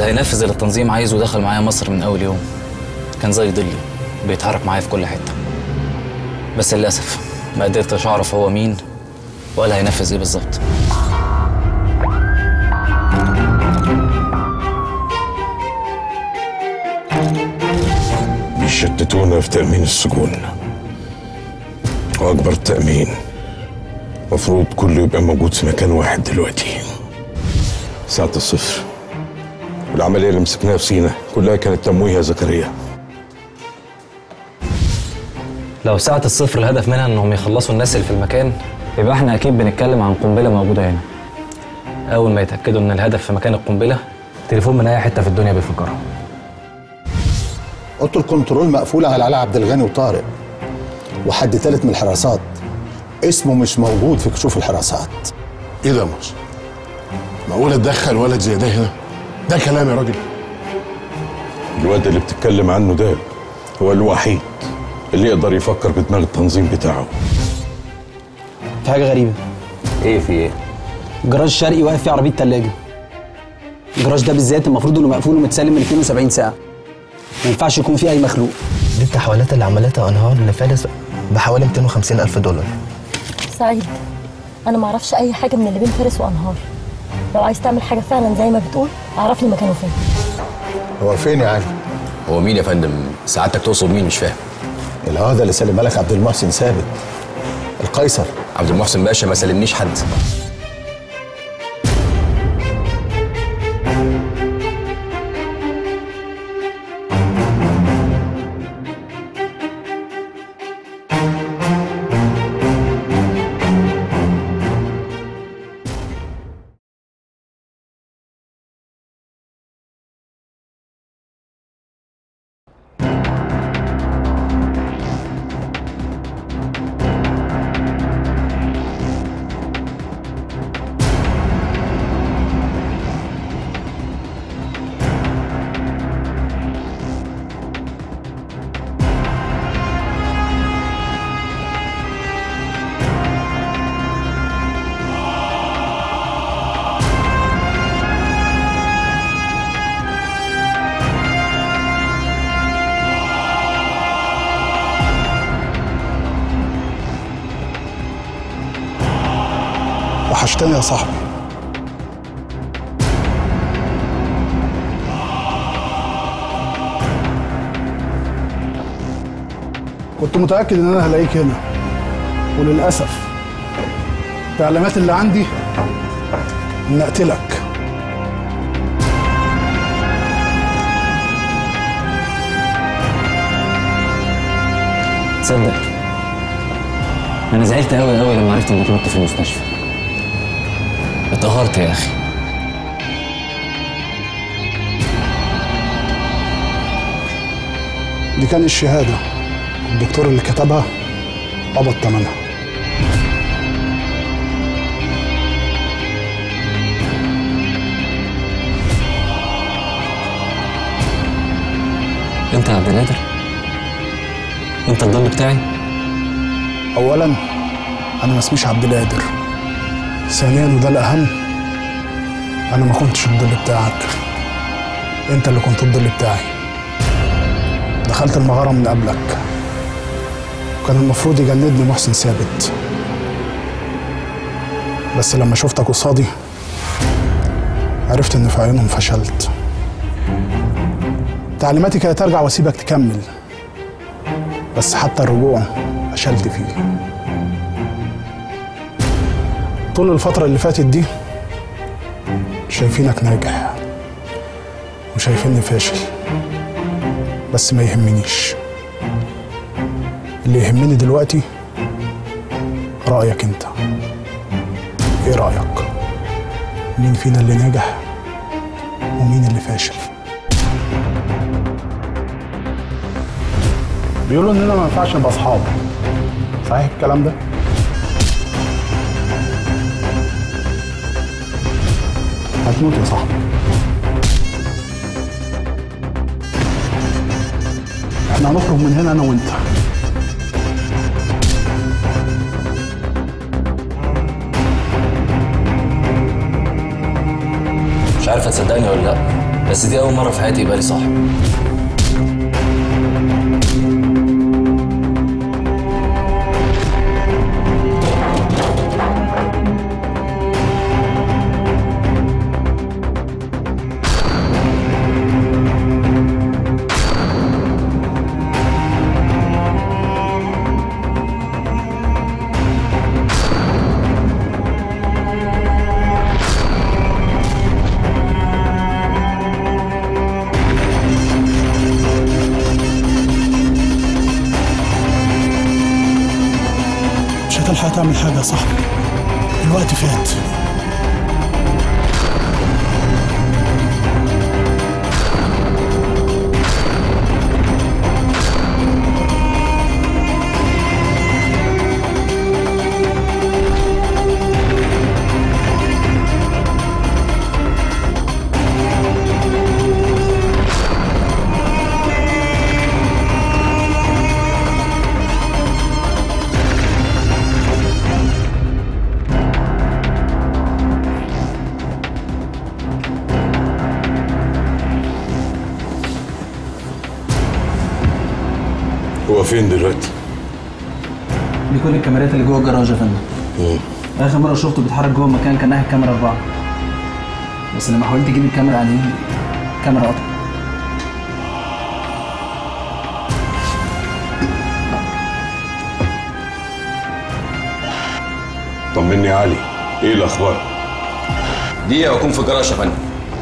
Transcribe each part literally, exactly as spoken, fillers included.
هينفذ اللي التنظيم عايزه ودخل معايا مصر من اول يوم. كان زي ضلي بيتحرك معايا في كل حته، بس للاسف ما قدرتش اعرف هو مين ولا هينفذ ايه بالظبط. بيشتتونا في تأمين السجون، وأكبر تأمين مفروض كله يبقى موجود في مكان واحد دلوقتي. ساعة الصفر والعملية اللي مسكناها في سينا كلها كانت تمويه يا زكريا. لو ساعة الصفر الهدف منها انهم يخلصوا الناس اللي في المكان، يبقى احنا اكيد بنتكلم عن قنبلة موجودة هنا. اول ما يتأكدوا ان الهدف في مكان القنبلة، تليفون من اي حتة في الدنيا بيفجرها. اوضه الكنترول مقفولة على علاء عبد الغني وطارق، وحد ثالث من الحراسات اسمه مش موجود في كشوف الحراسات. ايه ده يا مصر؟ معقول اتدخل ولد زي ده هنا؟ ده كلام يا راجل؟ الواد اللي بتتكلم عنه ده هو الوحيد اللي يقدر يفكر بدماغ التنظيم بتاعه. في حاجة غريبة. ايه في ايه؟ الجراج الشرقي واقف فيه عربية تلاجة. الجراج ده بالذات المفروض انه مقفول ومتسلم من اثنين وسبعين ساعة. ما ينفعش يكون فيه أي مخلوق. دي التحويلات اللي عملتها أنهار لفارس بحوالي مئتين وخمسين ألف دولار. سعيد، أنا ما أعرفش أي حاجة من اللي بين فارس وأنهار. لو عايز تعمل حاجة فعلا زي ما بتقول، أعرف لي مكانه فين. هو فين يا علي؟ هو مين يا فندم؟ سعادتك تقصد مين؟ مش فاهم. الهذا اللي سلم لك عبد المحسن ثابت القيصر. عبد المحسن باشا ما سلمنيش حد. وحشتني يا صاحبي. كنت متأكد إن أنا هلاقيك هنا، وللأسف التعليمات اللي عندي إن أقتلك. تصدق أنا زعلت أوي أوي لما عرفت إنك مت في المستشفى. اتقهرت يا أخي. دي كان الشهادة، الدكتور اللي كتبها قبض ثمنها. أنت يا عبد القادر؟ أنت الضل بتاعي؟ أولاً أنا ما اسميش عبد القادر. ثانياً وده الأهم، أنا ما كنتش الضل بتاعك، أنت اللي كنت الضل بتاعي. دخلت المغارة من قبلك، وكان المفروض يجندني محسن ثابت، بس لما شفتك قصادي عرفت إن في عيونهم فشلت. تعليماتي كانت أرجع وأسيبك تكمل، بس حتى الرجوع فشلت فيه. طول الفترة اللي فاتت دي شايفينك ناجح وشايفيني فاشل، بس ما يهمنيش. اللي يهمني دلوقتي رأيك انت. ايه رأيك؟ مين فينا اللي ناجح ومين اللي فاشل؟ بيقولوا اننا ما ينفعش نبقى اصحاب، صحيح الكلام ده؟ هتموت يا صاحبي. احنا هنخرج من هنا انا وانت. مش عارف تصدقني ولا لا، بس دي اول مره في حياتي يبقى لي صاحب. هتلحق تعمل حاجة يا صاحبي، الوقت فات. هو فين دلوقتي؟ دي كل الكاميرات اللي جوه الجراج يا فندم. امم اخر مره شفته بيتحرك جوه المكان كان ناحيه الكاميرا اربعه. بس لما حاولت اجيب الكاميرا عليه الكاميرا قطعت. طمني يا علي، ايه الاخبار؟ دقيقه واكون في الجراج يا فندم.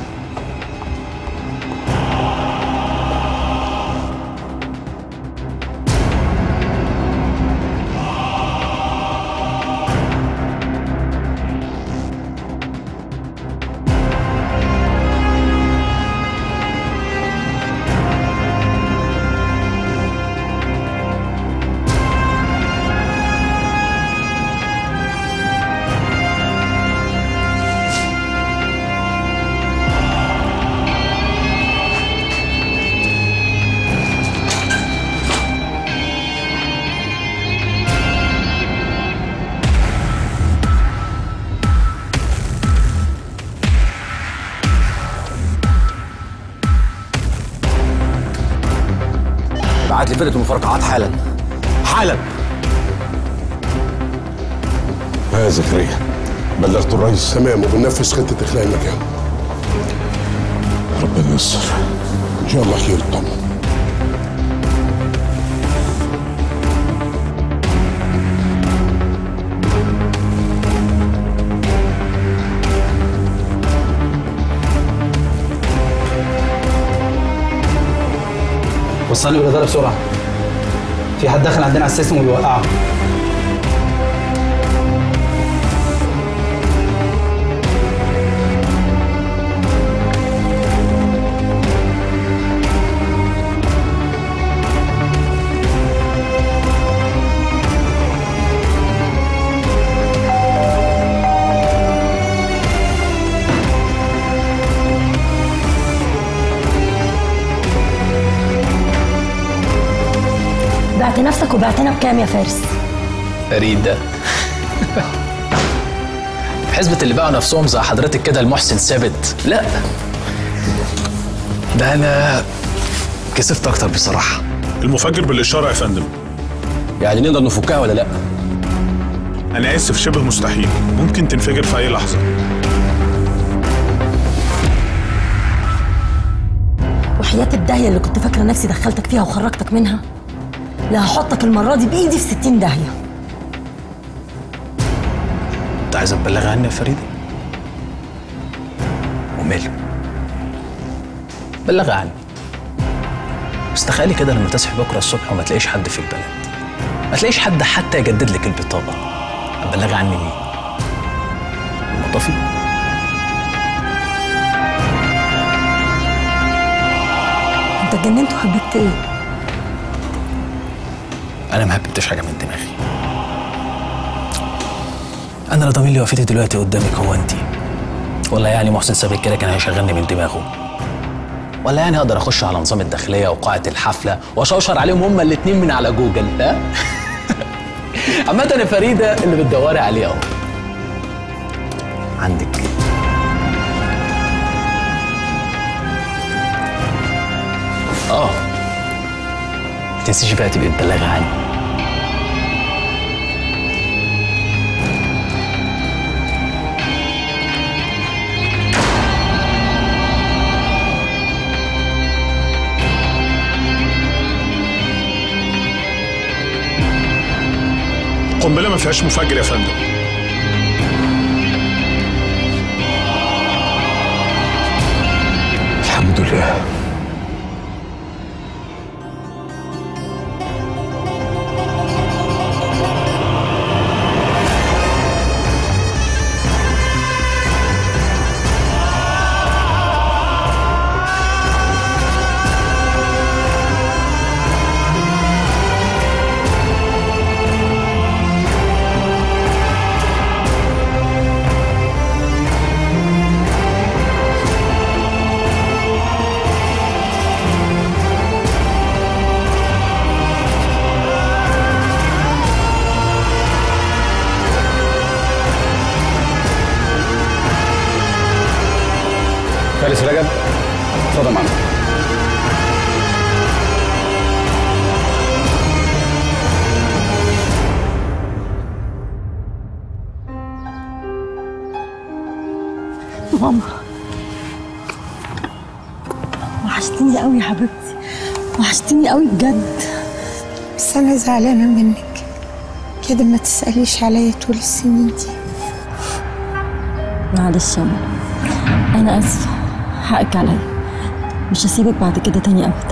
ابعت لي فرقه المفرقعات حالا حالا. ها يا زكريا، بلغت الرئيس؟ تمام، وبننفذ خطه اخلاء المكان. ربنا يستر. ان شاء الله خير. طبعا وصلني بالإدارة بسرعة. في حد داخل عندنا على السيستم وبيوقعه. بعت نفسك وبعتنا بكام يا فارس؟ فريدة حسبة اللي باعوا نفسهم زي حضرتك كده المحسن ثابت؟ لا، ده انا كسبت اكتر بصراحة. المفجر بالاشارة يا فندم. يعني نقدر نفكها ولا لا؟ انا اسف، شبه مستحيل، ممكن تنفجر في اي لحظة. وحياة الداهية اللي كنت فاكرة نفسي دخلتك فيها وخرجتك منها، لا هحطك المرة دي بإيدي في ستين داهية. انت عايزة تبلغ عني يا فريدة؟ وماله؟ بلغ عني. بس تخيلي كده لما تصحي بكرة الصبح وما تلاقيش حد في البلد، ما تلاقيش حد حتى يجدد لك البطاقة، هتبلغي عني مين؟ المطافي؟ انت اتجننت وحبيت ايه؟ أنا ما هببتش حاجة من دماغي. أنا اللي ضامن لي وقفتي دلوقتي قدامك هو أنتِ. ولا يعني محسن ثابت كده كان هيشغلني من دماغه؟ ولا يعني أقدر أخش على نظام الداخلية وقاعة الحفلة وأشوشر عليهم هما الاتنين من على جوجل؟ ها؟ عامة يا فريدة اللي بتدوري عليه أهو. عندك اه ما تنسيش بقى تبقي تبلغي عني. القنبله ما فيهاش مفجر يا فندم. الحمد لله. فارس رجب، اتفضل معانا. ماما وحشتيني قوي يا حبيبتي، وحشتيني قوي بجد. بس انا زعلانه منك كده، ما تساليش عليا طول السنين دي. معلش يا ماما، انا اسفه، حقك عليا، مش هسيبك بعد كده تاني ابدا.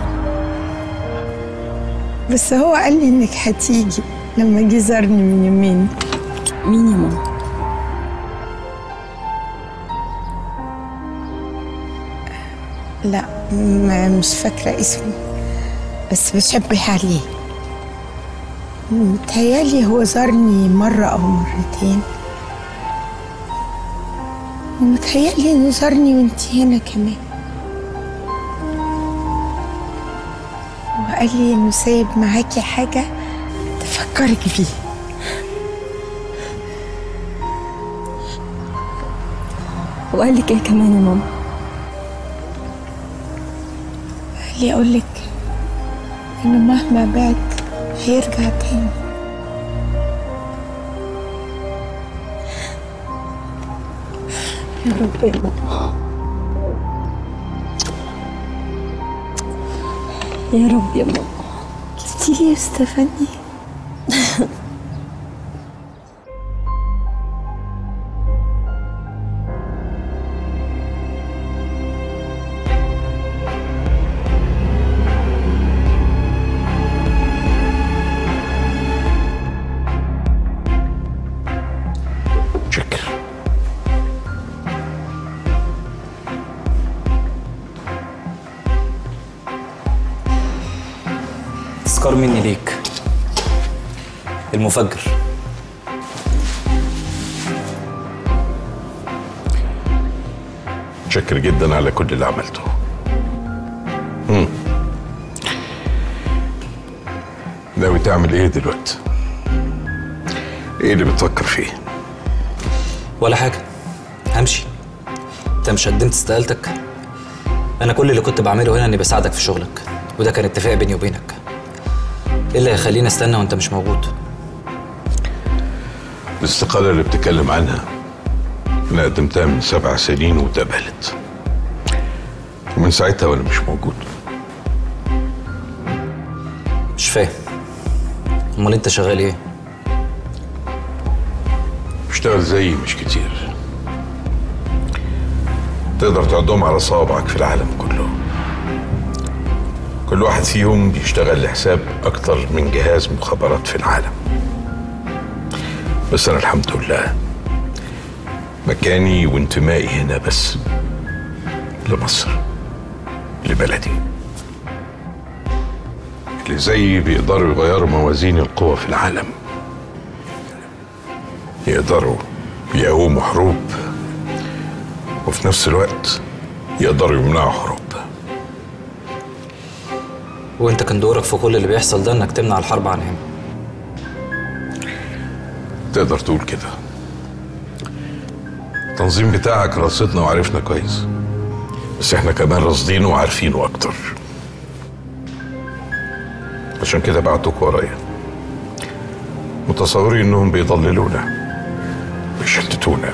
بس هو قال لي انك هتيجي لما جه زارني من يومين. مين يا ماما؟ لا ما مش فاكره اسمه، بس بشبه عليه. متهيألي هو زارني مرة أو مرتين، ومتهيألي إنه زارني وإنتي هنا كمان، وقال لي إنه سايب معاكي حاجة تفكرك بيه. وقال لك إيه كمان يا ماما؟ قال لي أقول لك إنه مهما بعد هيرجع تاني. يا رب يا ماما، يا رب يا ماما. قلتي لي يا ستيفاني؟ تذكار مني ليك، المفجر. متشكر جدا على كل اللي عملته. امم ناوي تعمل ايه دلوقتي؟ ايه اللي بتفكر فيه؟ ولا حاجة، همشي. انت مش قدمت استقالتك؟ انا كل اللي كنت بعمله هنا اني بساعدك في شغلك، وده كان اتفاق بيني وبينك. ايه اللي هيخليني استنى وانت مش موجود؟ الاستقالة اللي بتتكلم عنها انا قدمتها من سبع سنين واتقبلت، ومن ساعتها وانا مش موجود. مش فاهم، امال انت شغال ايه؟ بشتغل زيي مش كتير، تقدر تعدهم على صوابعك في العالم كله. كل واحد فيهم بيشتغل لحساب اكتر من جهاز مخابرات في العالم، بس انا الحمد لله مكاني وانتمائي هنا بس لمصر، لبلدي. اللي زيي بيقدروا يغيروا موازين القوى في العالم، يقدروا يقوموا حروب، وفي نفس الوقت يقدروا يمنعوا حروب. وانت كان دورك في كل اللي بيحصل ده انك تمنع الحرب عن هنا. تقدر تقول كده. التنظيم بتاعك رصدنا وعرفنا كويس، بس احنا كمان راصدينه وعارفينه اكتر. عشان كده بعتوك ورايا، متصورين انهم بيضللونا بيشتتونا.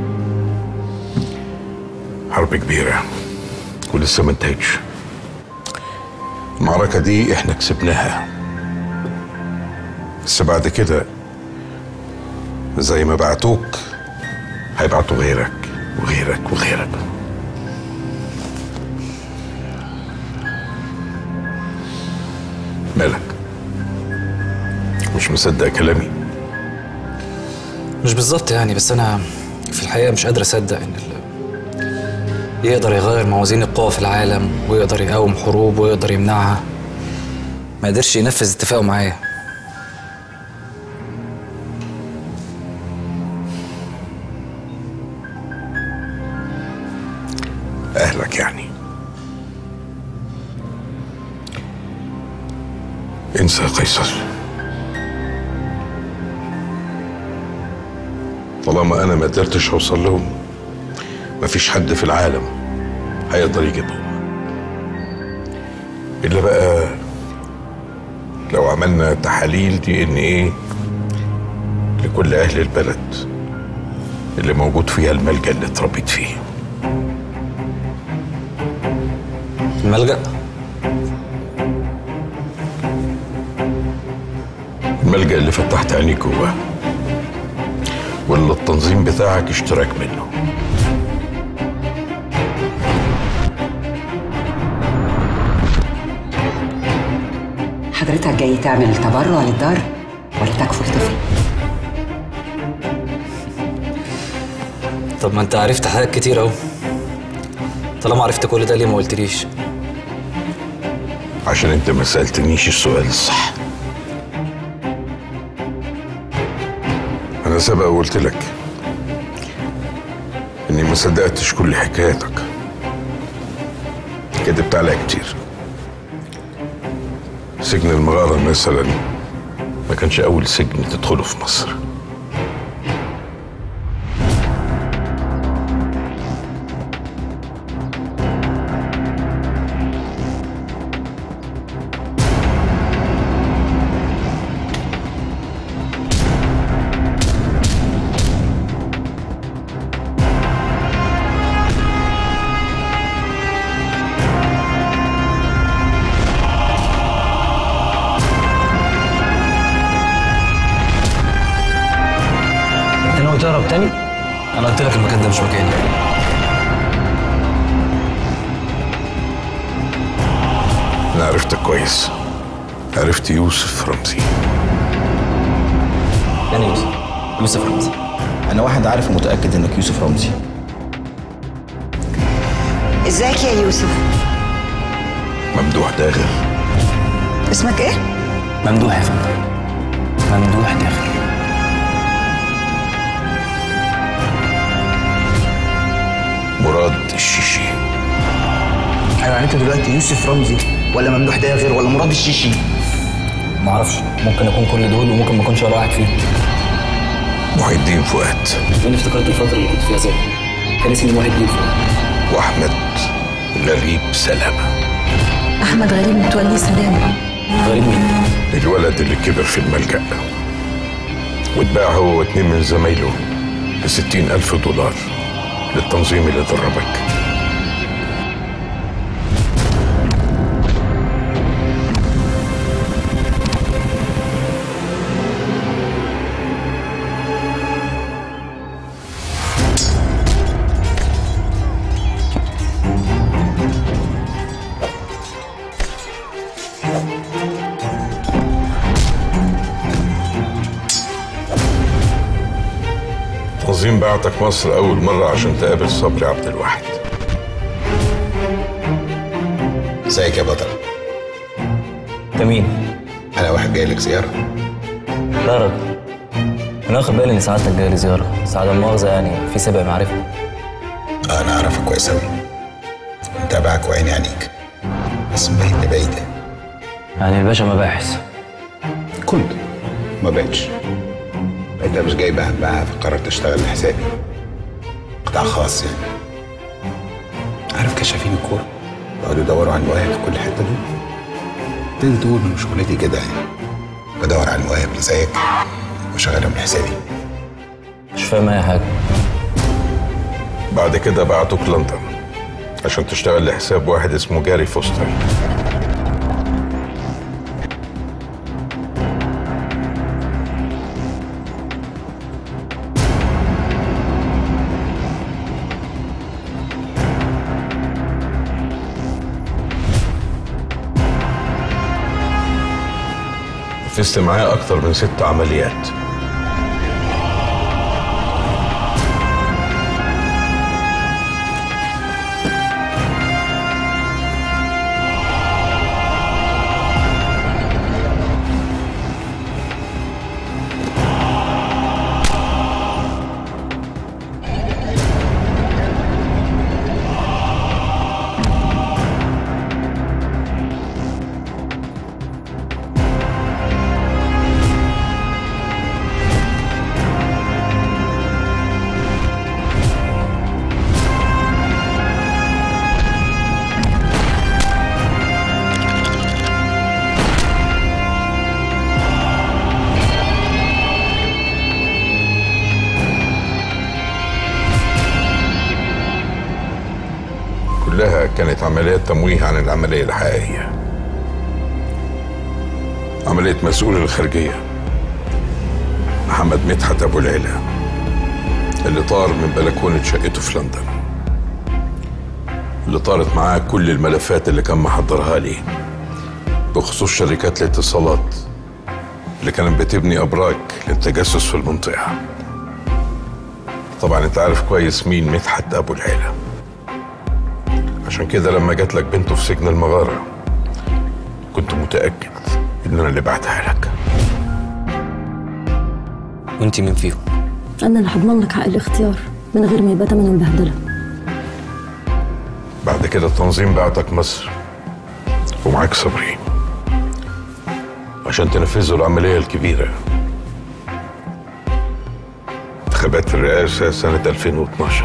حرب كبيرة ولسه ما انتهتش. المعركة دي احنا كسبناها، بس بعد كده زي ما بعتوك هيبعتوا غيرك وغيرك وغيرك. مالك؟ مش مصدق كلامي؟ مش بالظبط يعني، بس انا في الحقيقه مش قادر اصدق ان اللي يقدر يغير موازين القوى في العالم ويقدر يقاوم حروب ويقدر يمنعها ما قدرش ينفذ اتفاقه معايا. اهلك يعني. انسى يا قيصر، طالما انا ما قدرتش اوصل لهم مفيش حد في العالم هيقدر يجيبهم، الا بقى لو عملنا تحاليل دي ان ايه لكل اهل البلد اللي موجود فيها الملجأ اللي اتربيت فيه. الملجأ؟ الملجأ اللي فتحت عينيك جواه واللي التنظيم بتاعك اشتراك منه. حضرتك جاي تعمل تبرع للدار ولا تكفل طفل؟ طب ما انت عرفت حاجات كتير اهو، طالما عرفت كل ده ليه ما قلتليش؟ عشان انت ما سألتنيش السؤال الصح. انا سبق وقلت لك اني ما صدقتش كل حكاياتك، كدبت عليها كتير. سجن المغارة مثلا ما كانش اول سجن تدخله في مصر. تهرب تاني؟ انا قلت لك المكان ده مش مكاني. انا عرفتك كويس، عرفت يوسف رمزي. يعني يوسف يوسف رمزي انا واحد عارف ومتاكد انك يوسف رمزي. ازيك يا يوسف؟ ممدوح داغر. اسمك ايه؟ ممدوح يا فندم، ممدوح داغر. مراد الشيشي. ايوه يعني انت دلوقتي يوسف رمزي ولا ممدوح داغر ولا مراد الشيشي؟ معرفش، ممكن اكون كل دول وممكن ما اكونش ولا واحد فيهم. محي الدين فؤاد. انا افتكرت الفتره اللي كنت فيها زي كان اسمي محي الدين فؤاد. واحمد غريب سلامه. احمد غريب متولي سلامه. غريب مين؟ الولد اللي كبر في الملجأ واتباع هو واتنين من زمايله بستين ألف دولار للتنظيم اللي دربك. التنظيم بعتك مصر أول مرة عشان تقابل صبري عبد الواحد. ازيك يا بطل؟ انت مين؟ أنا واحد جاي لك زيارة. لا يا راجل، أنا واخد بالي إن سعادتك جاي لي زيارة، سعادة المؤاخذة يعني في سابق معرفة. آه أنا أعرفك كويس أوي، متابعك وعيني عليك، بس مبيني بعيدة. يعني الباشا مباحث؟ كنت ما بقتش. انت مش جاي بقى فقررت اشتغل لحسابي قطاع خاص يعني. عارف كشافين الكوره بيقعدوا يدوروا على المواهب في كل حته دول، تقدر تقول من شغلتي كده يعني بدور على المواهب اللي زيك وشغالهم لحسابي. مش فاهم اي حاجه. بعد كده بعتوك لندن عشان تشتغل لحساب واحد اسمه جاري فوستر. نفذت معاه أكتر من ست عمليات. كلها كانت عمليات تمويه عن العملية الحقيقية. عملية مسؤول الخارجية محمد مدحت أبو العلا اللي طار من بلكونة شقته في لندن، اللي طارت معاه كل الملفات اللي كان محضرها لي بخصوص شركات الاتصالات اللي كانت بتبني أبراج للتجسس في المنطقة. طبعا انت عارف كويس مين مدحت أبو العلا، عشان كده لما جات لك بنته في سجن المغارة كنت متأكد إن أنا اللي بعتها لك. وانت مين فيهم؟ انا اللي هضمن لك حق الاختيار من غير ما يبقى تمن البهدله. بعد كده التنظيم بعتك مصر ومعاك صبري عشان تنفذوا العملية الكبيرة، انتخابات الرئاسة سنة ألفين واثناشر.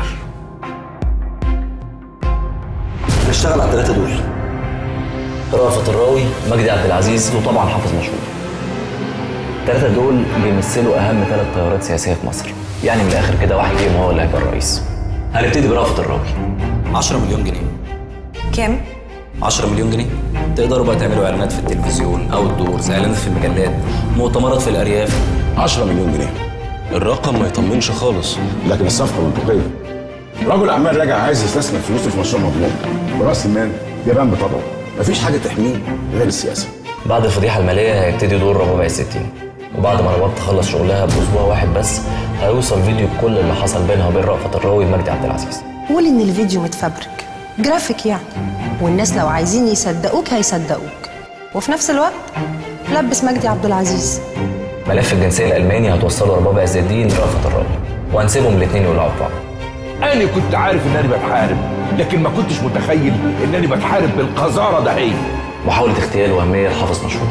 هنشتغل على الثلاثة دول، رأفت الراوي، مجدي عبد العزيز، وطبعا حافظ مشهور. الثلاثة دول بيمثلوا أهم ثلاث تيارات سياسية في مصر، يعني من الآخر كده واحد فيهم هو اللي هيبقى الرئيس. هنبتدي برأفت الراوي. عشرة مليون جنيه. كام؟ عشرة مليون جنيه. تقدروا بقى تعملوا إعلانات في التلفزيون أو الدورز، إعلانات في المجلات، مؤتمرات في الأرياف. عشرة مليون جنيه. الرقم ما يطمنش خالص، لكن الصفقه منطقيه. رجل اعمال راجع عايز يستثمر فلوسه في مشروع مضمون براس المال يبان بطبعه، مفيش حاجه تحميه غير السياسه. بعد الفضيحه الماليه هيبتدي دور ربابع الستين، وبعد ما رباب تخلص شغلها باسبوع واحد بس هيوصل فيديو بكل اللي حصل بينها وبين رأفت الراوي ومجدي عبد العزيز. قول ان الفيديو متفبرك جرافيك يعني، والناس لو عايزين يصدقوك هيصدقوك، وفي نفس الوقت لبس مجدي عبد العزيز. ملف الجنسيه الالماني هتوصله رباب عز الدين لرأفت الراوي، وهنسيبهم الاثنين يولعوا في بعض. أنا كنت عارف إنني بتحارب، لكن ما كنتش متخيل إنني بتحارب بالقذارة ده. هي محاولة اغتيال وهمية لحافظ مشهور.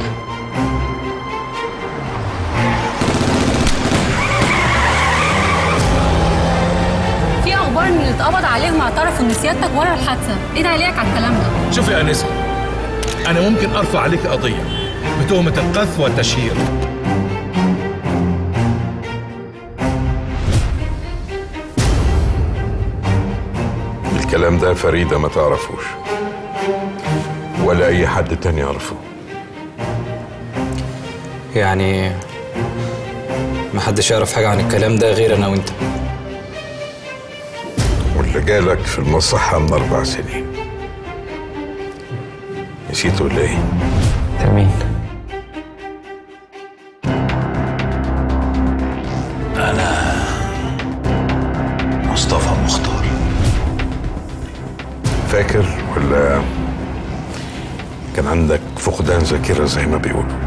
في أخبار إن اللي اتقبض عليهم اعترفوا إن سيادتك ورا الحادثة، إيه تعليقك على الكلام ده؟ شوفي يا أنسة، أنا ممكن أرفع عليك قضية بتهمة القذف والتشهير. الكلام ده فريدة ما تعرفوش ولا أي حد تاني يعرفه. يعني محدش يعرف حاجة عن الكلام ده غير أنا وأنت. واللي جالك في المصحة من أربع سنين نسيت ولا إيه؟ مين؟ أنا مصطفى مختار. فاكر ولا كان عندك فقدان ذاكرة زي ما بيقولوا؟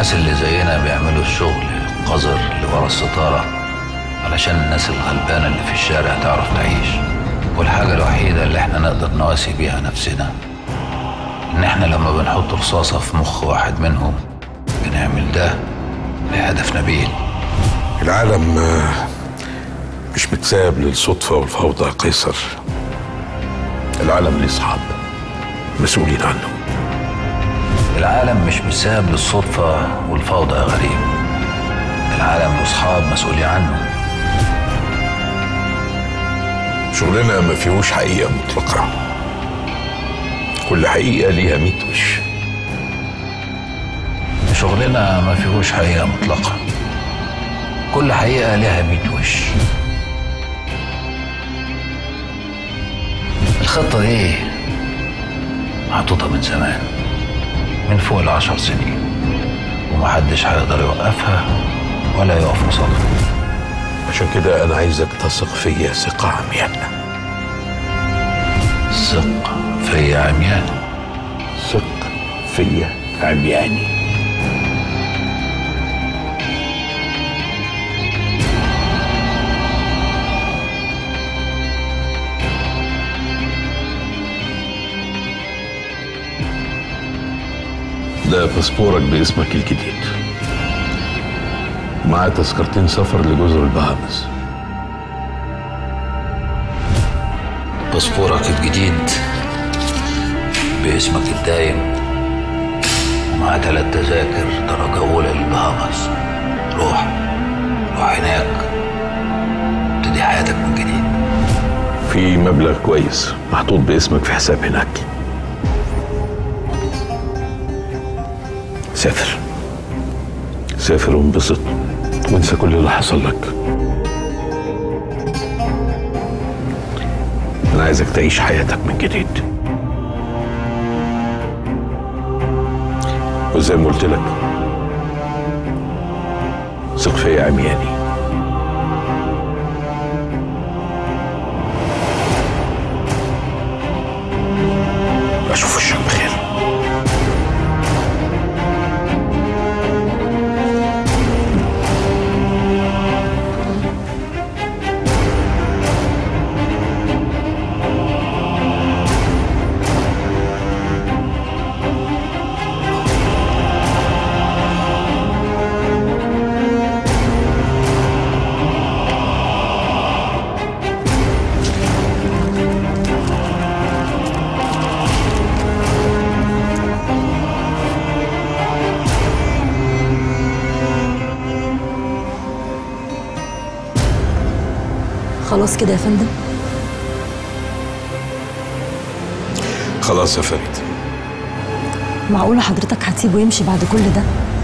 الناس اللي زينا بيعملوا الشغل القذر اللي ورا الستارة علشان الناس الغلبانة اللي في الشارع تعرف تعيش. والحاجة الوحيدة اللي احنا نقدر نواسي بيها نفسنا ان احنا لما بنحط رصاصة في مخ واحد منهم بنعمل ده لهدف نبيل. العالم مش متساب للصدفة والفوضى يا قيصر. العالم ليه أصحاب مسؤولين عنه. العالم مش متساب للصدفة والفوضى يا غريب. العالم له أصحاب مسؤولين عنه. شغلنا ما فيهوش حقيقة مطلقة. كل حقيقة ليها ميت وش. شغلنا ما فيهوش حقيقة مطلقة. كل حقيقة ليها ميت وش. الخطة دي محطوطة من زمان، من فوق العشر سنين، ومحدش هيقدر يوقفها ولا يقف قصادها. عشان كده أنا عايزك تثق فيا ثقة عمياء. ثق فيا عميان؟ ثق فيا عمياني. ده باسبورك باسمك الجديد، معاه تذكرتين سفر لجزر البهامس. باسبورك الجديد باسمك الدايم ومعاه ثلاث تذاكر درجة أولى للبهامس. روح روح هناك ابتدي حياتك من جديد. في مبلغ كويس محطوط باسمك في حساب هناك. سافر سافر وانبسط وانسى كل اللي حصل لك. انا عايزك تعيش حياتك من جديد، وزي ما قلت لك ثق فيا عمياني. اشوف وشك بخير. خلاص كده يا فندم؟ خلاص يا فريد. معقولة حضرتك هتسيبه يمشي بعد كل ده؟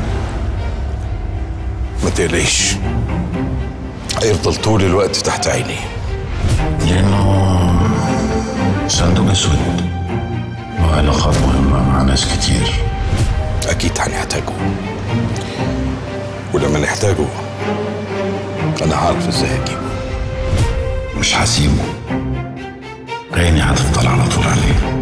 ما تقلقيش، هيفضل طول الوقت تحت عيني. لأنه صندوق أسود له علاقات مهمة مع ناس كتير. أكيد هنحتاجه، ولما نحتاجه أنا هعرف إزاي أجيبه. مش هسيبه، عيني هتفضل على طول عليه.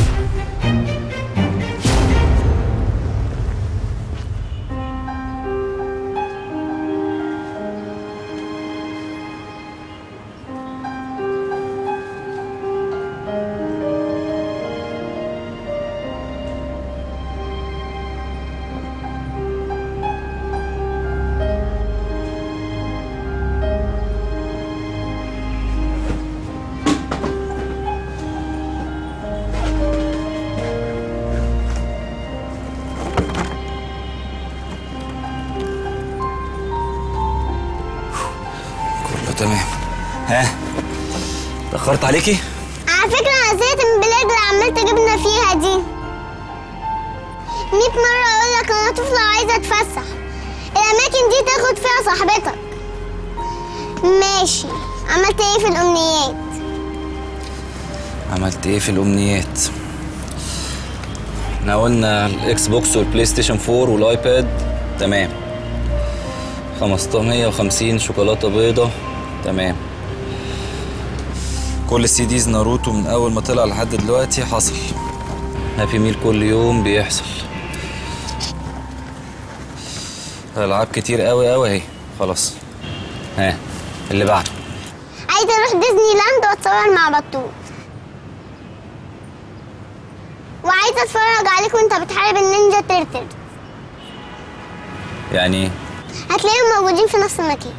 تمام. ها اتأخرت عليكي؟ على فكرة أنا زهقت من البلاد اللي عمال تجيبنا فيها دي. مية مرة أقول لك أنا طفلة وعايزة أتفسح. الأماكن دي تاخد فيها صاحبتك. ماشي، عملت إيه في الأمنيات؟ عملت إيه في الأمنيات؟ احنا قلنا الإكس بوكس والبلاي ستيشن فور والآيباد. تمام. خمسمية وخمسين شوكولاتة بيضة. تمام. كل السي ديز ناروتو من اول ما طلع لحد دلوقتي حصل. هابي ميل كل يوم بيحصل. العاب كتير قوي قوي اهي. خلاص. ها اللي بعده. عايزه اروح ديزني لاند واتصور مع بطوط، وعايزه اتفرج عليك وانت بتحارب النينجا تيرتل. يعني ايه؟ هتلاقيهم موجودين في نفس المكان.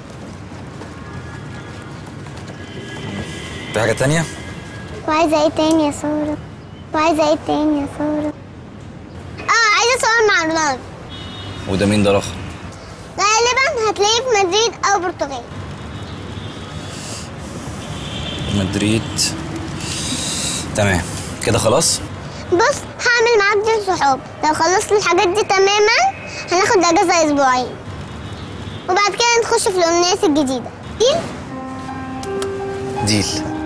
في حاجه تانية؟ وعايزه ايه تاني يا ساره؟ وعايزه ايه تاني يا ساره؟ اه عايزه اتصور مع رونالدو. وده مين ده رخم؟ غالبا هتلاقيه في مدريد او برتغال. مدريد. تمام كده خلاص. بص هعمل معاك ديل صحاب، لو خلصت الحاجات دي تماما هناخد اجازه اسبوعين، وبعد كده نخش في الامنيات الجديده. ديل؟ ديل.